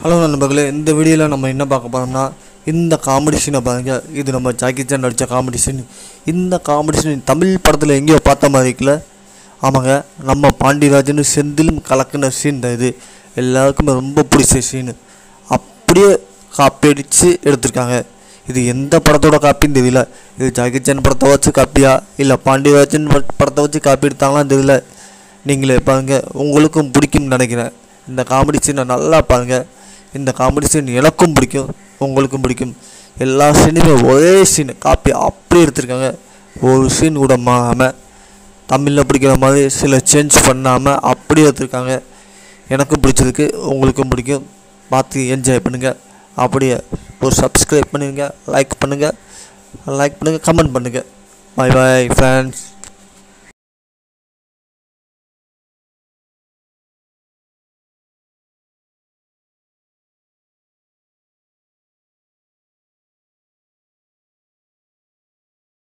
Hello நண்பர்களே, இந்த வீடியோவில் நம்ம என்ன பார்க்க போகிறோம்னா, இந்த காமெடி சீனை பாருங்கள். இது நம்ம ஜாக்கி சான் நடித்த காமெடி சீன். இந்த காமெடி சீன் தமிழ் படத்தில் எங்கேயோ பார்த்த மாதிரி இருக்குல்ல? ஆமாங்க, நம்ம பாண்டியராஜன் செந்திலும் கலக்கின சீன் தான் இது. எல்லாருக்குமே ரொம்ப பிடிச்ச சீனு. அப்படியே காப்பி அடித்து எடுத்திருக்காங்க. இது எந்த படத்தோட காப்பின்னு தெரியல. இது ஜாக்கி சான் படத்தை வச்சு காப்பியா இல்லை பாண்டியராஜன் படத்தை வச்சு காப்பி எடுத்தாங்களான்னு தெரியல. நீங்களே பாருங்கள், உங்களுக்கும் பிடிக்கும்னு நினைக்கிறேன். இந்த காமெடி சீனை நல்லா பாருங்கள். இந்த காமெடி சீன் எனக்கும் பிடிக்கும், உங்களுக்கும் பிடிக்கும். எல்லா சீனுமே ஒரே சீன் காப்பி அப்படி எடுத்திருக்காங்க. ஒரு சீன் கூட மாறாமல் தமிழில் பிடிக்கிற மாதிரி சில சேஞ்ச் பண்ணாமல் அப்படி எடுத்திருக்காங்க. எனக்கும் பிடிச்சிருக்கு, உங்களுக்கும் பிடிக்கும். பார்த்து என்ஜாய் பண்ணுங்கள். அப்படியே ஒரு சப்ஸ்கிரைப் பண்ணுங்கள், லைக் பண்ணுங்கள், கமெண்ட் பண்ணுங்கள். Bye bye friends.